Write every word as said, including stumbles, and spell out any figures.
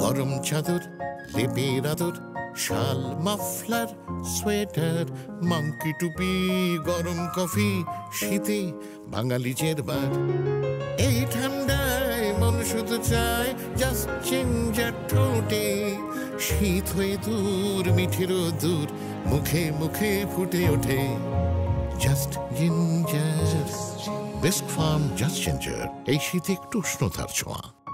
গরম চাদর, লেপের আদর, শাল, মাফলার, সোয়েটার, মাংকি টুপি, গরম কফি, শীতে বাঙালি জেরবার। এই ঠান্ডায় মন শুধু চায় জাস্ট জিঞ্জার ঠোঁটে, শীত হয়ে দূর, মিঠেরও দূর, মুখে মুখে ফুটে ওঠে just ginger. Bisk Farm just ginger, এই শীতে একটু উষ্ণতার ছোঁয়া।